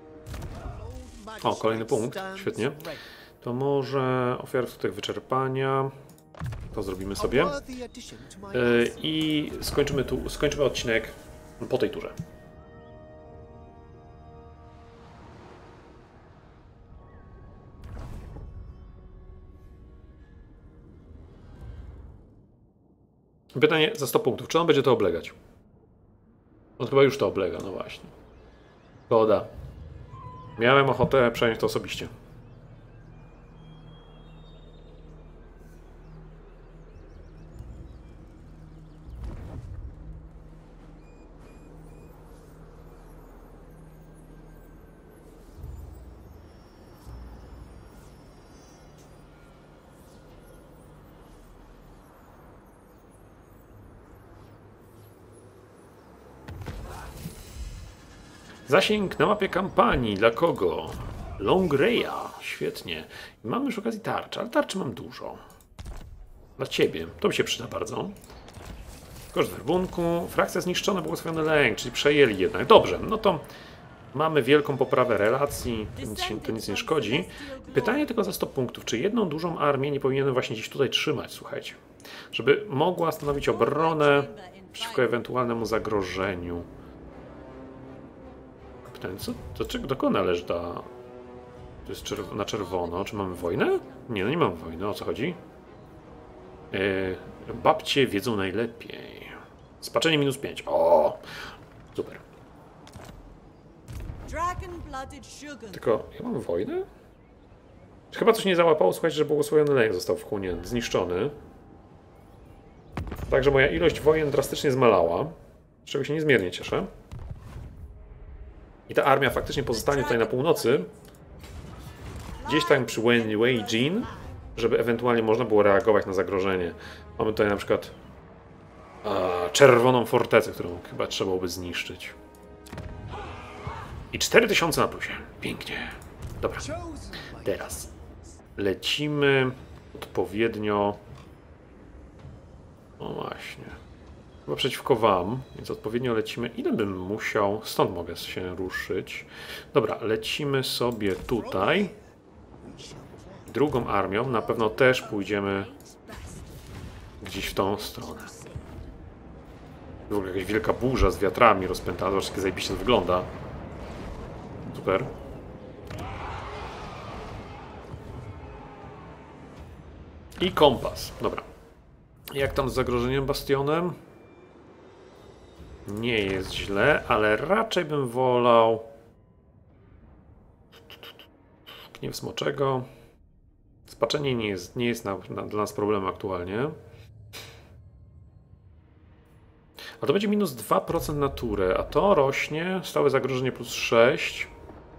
O, kolejny punkt, świetnie. To może ofiary skutek wyczerpania. To zrobimy sobie. Yy, I skończymy, tu, skończymy odcinek po tej turze. Pytanie za sto punktów. Czy on będzie to oblegać? On chyba już to oblega, no właśnie. Szkoda. Miałem ochotę przejąć to osobiście. Zasięg na mapie kampanii. Dla kogo? Longreya. Świetnie. Mamy już okazji tarczy, ale tarczy mam dużo. Dla ciebie. To mi się przyda bardzo. Koszt werbunku. Frakcja zniszczona, błogosławiony lęk, czyli przejęli jednak. Dobrze, no to mamy wielką poprawę relacji. To nic, to nic nie szkodzi. Pytanie tylko za sto punktów. Czy jedną dużą armię nie powinienem właśnie gdzieś tutaj trzymać, słuchajcie. Żeby mogła stanowić obronę przeciwko ewentualnemu zagrożeniu. Pytanie, co, to czego, do kogo należy ta... To jest czerw na czerwono. Czy mamy wojnę? Nie, no nie mamy wojny. O co chodzi? Yy, babcie wiedzą najlepiej. Spaczenie minus pięć. O, super. Tylko, ja mam wojnę? Chyba coś nie załapało, słuchajcie, że błogosławiony lęk został wchłonięty, zniszczony. Także moja ilość wojen drastycznie zmalała, z czego się niezmiernie cieszę. I ta armia faktycznie pozostanie tutaj na północy, gdzieś tam przy Wei Jin, żeby ewentualnie można było reagować na zagrożenie. Mamy tutaj na przykład a, czerwoną fortecę, którą chyba trzeba byłoby zniszczyć. I cztery tysiące na plusie. Pięknie. Dobra. Teraz lecimy odpowiednio... O właśnie. Chyba przeciwko wam, więc odpowiednio lecimy. Ile bym musiał? Stąd mogę się ruszyć. Dobra, lecimy sobie tutaj. Drugą armią na pewno też pójdziemy gdzieś w tą stronę. W ogóle jakaś wielka burza z wiatrami rozpętana. Zobaczcie, jak zajebiście to wygląda. Super. I kompas. Dobra. Jak tam z zagrożeniem bastionem? Nie jest źle, ale raczej bym wolał... Gniew smoczego. Spaczenie nie jest, nie jest na, na, dla nas problemem aktualnie. A to będzie minus dwa procent natury, a to rośnie. Stałe zagrożenie plus sześć.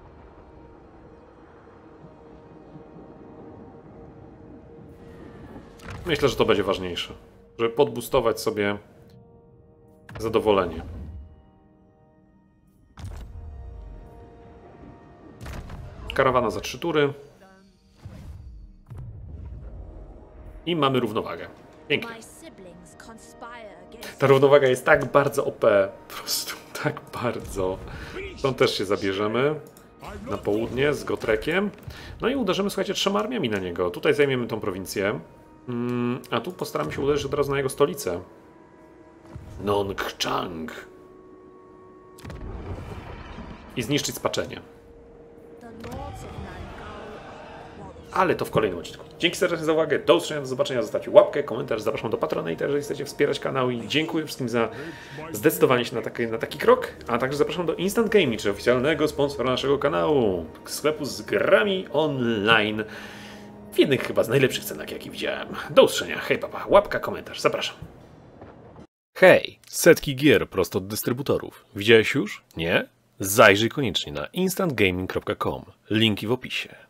Myślę, że to będzie ważniejsze. Żeby podbustować sobie zadowolenie. Karawana za trzy tury. I mamy równowagę. Pięknie. My siblings conspire against Ta równowaga jest tak bardzo O P. Po prostu tak bardzo. Stąd też się zabierzemy na południe z Gotrekiem. No i uderzymy, słuchajcie, trzema armiami na niego. Tutaj zajmiemy tą prowincję. Mm, a tu postaramy się uderzyć od razu na jego stolicę. Nongchang. I zniszczyć spaczenie. the lords of Nangol. Ale to w kolejnym odcinku. Dzięki serdecznie za uwagę, do usłyszenia, do zobaczenia, zostawcie łapkę, komentarz, zapraszam do Patronite'a, jeżeli chcecie wspierać kanał i dziękuję wszystkim za zdecydowanie się na taki, na taki krok, a także zapraszam do Instant Gaming, czyli oficjalnego sponsora naszego kanału, sklepu z grami online, w jednych chyba z najlepszych cenach, jakie widziałem. Do usłyszenia, hej papa, łapka, komentarz, zapraszam. Hej, setki gier prosto od dystrybutorów. Widziałeś już? Nie? Zajrzyj koniecznie na instant gaming kropka com, linki w opisie.